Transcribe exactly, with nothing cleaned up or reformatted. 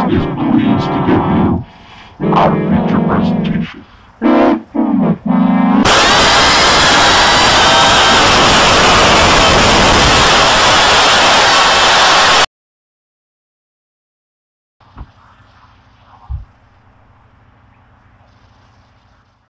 is pleased to give you our feature presentation.